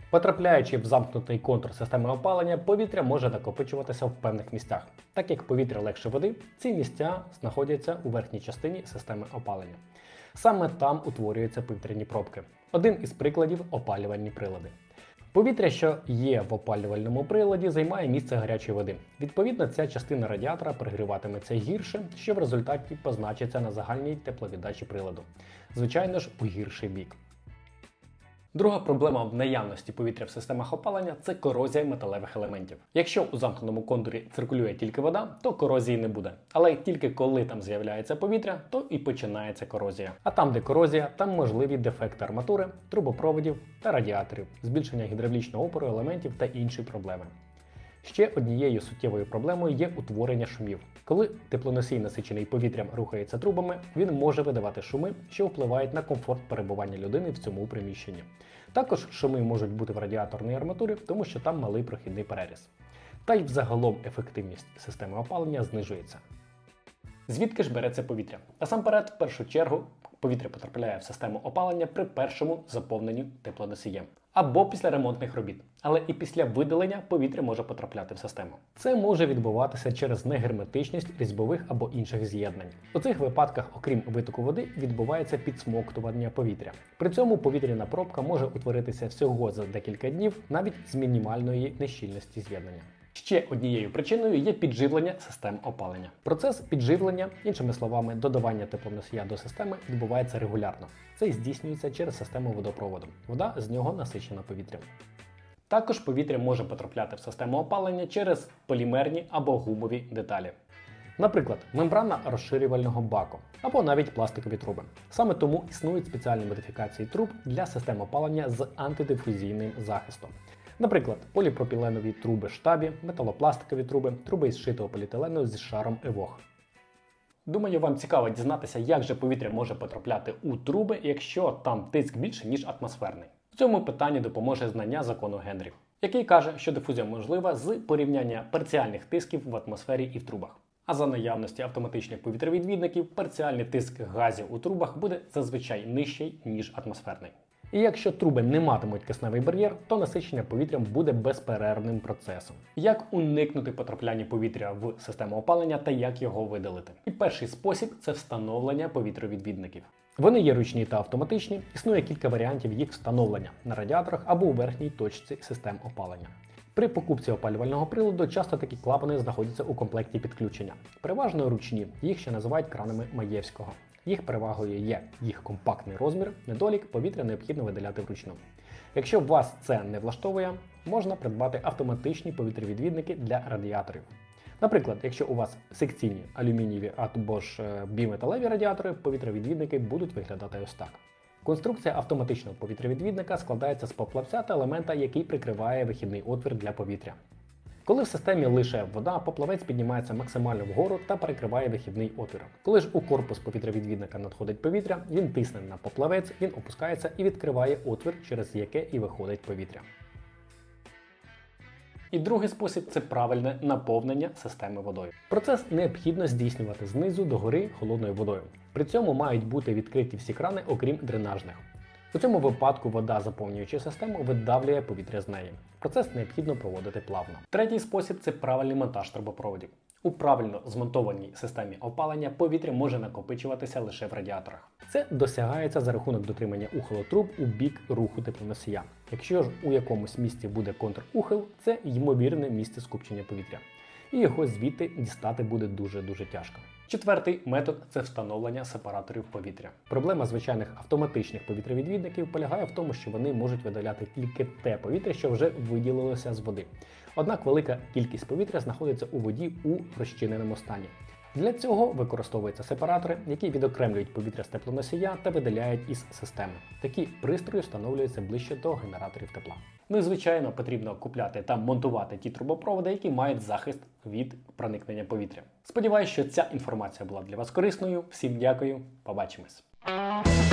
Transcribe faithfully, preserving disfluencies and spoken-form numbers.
Потрапляючи в замкнутий контур системи опалення, повітря може накопичуватися в певних місцях. Так як повітря легше води, ці місця знаходяться у верхній частині системи опалення. Саме там утворюються повітряні пробки. Один із прикладів – опалювальні прилади. Повітря, що є в опалювальному приладі, займає місце гарячої води. Відповідно, ця частина радіатора перегріватиметься гірше, що в результаті позначиться на загальній тепловіддачі приладу. Звичайно ж, у гірший бік. Друга проблема в наявності повітря в системах опалення – це корозія металевих елементів. Якщо у замкненому контурі циркулює тільки вода, то корозії не буде. Але тільки коли там з'являється повітря, то і починається корозія. А там, де корозія, там можливі дефекти арматури, трубопроводів та радіаторів, збільшення гідравлічного опору елементів та інші проблеми. Ще однією суттєвою проблемою є утворення шумів. Коли теплоносій, насичений повітрям, рухається трубами, він може видавати шуми, що впливають на комфорт перебування людини в цьому приміщенні. Також шуми можуть бути в радіаторній арматурі, тому що там малий прохідний переріз. Та й взагалом ефективність системи опалення знижується. Звідки ж береться повітря? Насамперед, в першу чергу, повітря потрапляє в систему опалення при першому заповненні теплоносієм або після ремонтних робіт. Але і після видалення повітря може потрапляти в систему. Це може відбуватися через негерметичність різьбових або інших з'єднань. У цих випадках, окрім витоку води, відбувається підсмоктування повітря. При цьому повітряна пробка може утворитися всього за декілька днів, навіть з мінімальної нещільності з'єднання. Ще однією причиною є підживлення систем опалення. Процес підживлення, іншими словами, додавання теплоносія до системи, відбувається регулярно. Це здійснюється через систему водопроводу. Вода з нього насичена повітрям. Також повітря може потрапляти в систему опалення через полімерні або гумові деталі. Наприклад, мембрана розширювального баку або навіть пластикові труби. Саме тому існують спеціальні модифікації труб для систем опалення з антидифузійним захистом. Наприклад, поліпропіленові труби штабі, металопластикові труби, труби із зшитого поліетилену зі шаром ЕВОГ. Думаю, вам цікаво дізнатися, як же повітря може потрапляти у труби, якщо там тиск більше, ніж атмосферний. В цьому питанні допоможе знання закону Генрі, який каже, що дифузія можлива з порівняння парціальних тисків в атмосфері і в трубах. А за наявності автоматичних повітровідвідників, парціальний тиск газів у трубах буде зазвичай нижчий, ніж атмосферний. І якщо труби не матимуть кисневий бар'єр, то насичення повітрям буде безперервним процесом. Як уникнути потрапляння повітря в систему опалення та як його видалити? І перший спосіб – це встановлення повітровідвідників. Вони є ручні та автоматичні, існує кілька варіантів їх встановлення на радіаторах або у верхній точці систем опалення. При покупці опалювального приладу часто такі клапани знаходяться у комплекті підключення. Переважно ручні, їх ще називають кранами Маєвського. Їх перевагою є їх компактний розмір, недолік, повітря необхідно видаляти вручну. Якщо вас це не влаштовує, можна придбати автоматичні повітровідвідники для радіаторів. Наприклад, якщо у вас секційні алюмінієві або ж біметалеві радіатори, повітровідвідники будуть виглядати ось так. Конструкція автоматичного повітровідвідника складається з поплавця та елемента, який прикриває вихідний отвір для повітря. Коли в системі лише вода, поплавець піднімається максимально вгору та перекриває вихідний отвір. Коли ж у корпус повітровідвідника надходить повітря, він тисне на поплавець, він опускається і відкриває отвір, через яке і виходить повітря. І другий спосіб – це правильне наповнення системи водою. Процес необхідно здійснювати знизу до гори холодною водою. При цьому мають бути відкриті всі крани, окрім дренажних. У цьому випадку вода, заповнюючи систему, видавлює повітря з неї. Процес необхідно проводити плавно. Третій спосіб – це правильний монтаж трубопроводів. У правильно змонтованій системі опалення повітря може накопичуватися лише в радіаторах. Це досягається за рахунок дотримання ухилу труб у бік руху теплоносія. Якщо ж у якомусь місці буде контрухил, це ймовірне місце скупчення повітря. І його звідти дістати буде дуже-дуже тяжко. Четвертий метод – це встановлення сепараторів повітря. Проблема звичайних автоматичних повітровідвідників полягає в тому, що вони можуть видаляти тільки те повітря, що вже виділилося з води. Однак велика кількість повітря знаходиться у воді у розчиненому стані. Для цього використовуються сепаратори, які відокремлюють повітря з теплоносія та видаляють із системи. Такі пристрої встановлюються ближче до генераторів тепла. Ну і звичайно потрібно купляти та монтувати ті трубопроводи, які мають захист від проникнення повітря. Сподіваюсь, що ця інформація була для вас корисною. Всім дякую, побачимось!